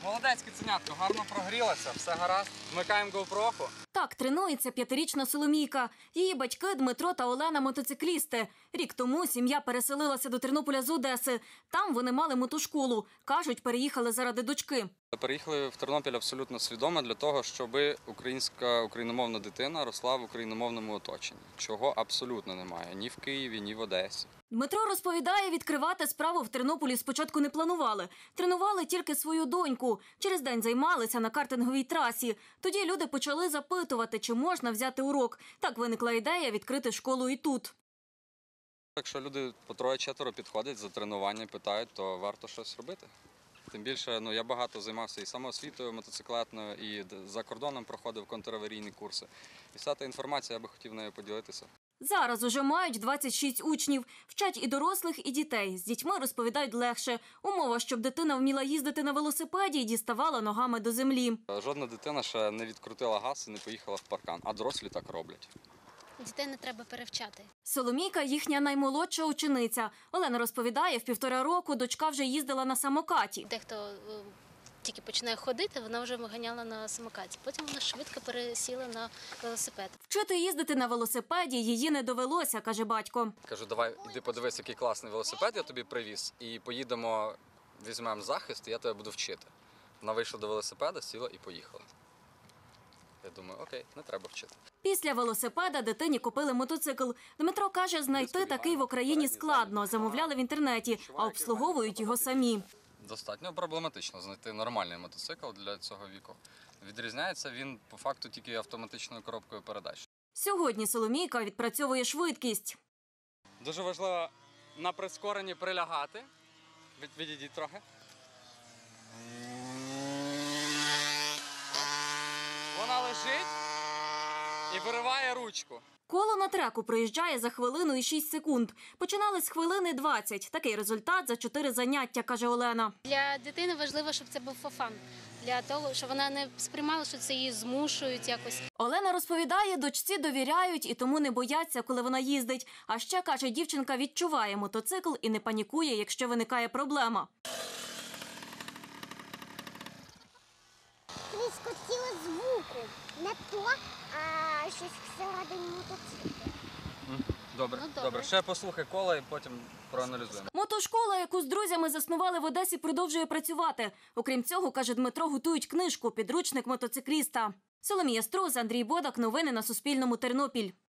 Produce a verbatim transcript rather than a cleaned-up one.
Молодець, киценятко, гарно прогрілася, все гаразд. Вмикаємо GoPro. Так тренується п'ятирічна Соломійка. Її батьки Дмитро та Олена – мотоциклісти. Рік тому сім'я переселилася до Тернополя з Одеси. Там вони мали мотошколу. Кажуть, переїхали заради дочки. Переїхали в Тернопіль абсолютно свідомо для того, щоб українська, україномовна дитина росла в україномовному оточенні. Чого абсолютно немає ні в Києві, ні в Одесі. Дмитро розповідає, відкривати справу в Тернополі спочатку не планували. Тренували тільки свою доньку. Через день займалися на картинговій трасі. Тоді люди почали запитувати, чи можна взяти урок. Так виникла ідея відкрити школу і тут. Якщо люди по троє-четверо підходять за тренування, питають, то варто щось робити. Тим більше, ну, я багато займався і самоосвітою мотоциклетною, і за кордоном проходив контраварійні курси. І вся та інформація, я би хотів нею поділитися. Зараз уже мають двадцять шість учнів. Вчать і дорослих, і дітей. З дітьми розповідають легше. Умова, щоб дитина вміла їздити на велосипеді і діставала ногами до землі. Жодна дитина ще не відкрутила газ і не поїхала в паркан, а дорослі так роблять. Дітей не треба перевчати. Соломійка – їхня наймолодша учениця. Олена розповідає, в півтора року дочка вже їздила на самокаті. Дехто е, тільки починає ходити, вона вже виганяла на самокаті. Потім вона швидко пересіла на велосипед. Вчити їздити на велосипеді її не довелося, каже батько. Кажу, давай, іди подивись, який класний велосипед я тобі привіз, і поїдемо, візьмемо захист, і я тебе буду вчити. Вона вийшла до велосипеда, сіла і поїхала. Я думаю, окей, не треба вчити. Після велосипеда дитині купили мотоцикл. Дмитро каже, знайти такий в Україні складно. Замовляли в інтернеті, а обслуговують його самі. Достатньо проблематично знайти нормальний мотоцикл для цього віку. Відрізняється він по факту тільки автоматичною коробкою передач. Сьогодні Соломійка відпрацьовує швидкість. Дуже важливо на прискоренні прилягати. Відійдіть трохи. Вона лежить і вириває ручку. Коло на треку проїжджає за хвилину і шість секунд. Починали з хвилини двадцять. Такий результат за чотири заняття, каже Олена. Для дитини важливо, щоб це був фан. Для того, щоб вона не сприймала, що це її змушують якось. Олена розповідає, дочці довіряють і тому не бояться, коли вона їздить. А ще, каже, дівчинка відчуває мотоцикл і не панікує, якщо виникає проблема. Не скотіло звуку, не то, а щось всередині мотоциклу. Добре, Ну, добре. добре. Ще послухай кола і потім проаналізуємо. Мотошкола, яку з друзями заснували в Одесі, продовжує працювати. Окрім цього, каже Дмитро, готують книжку «Підручник мотоцикліста». Соломія Струс, Андрій Бодак. Новини на Суспільному. Тернопіль.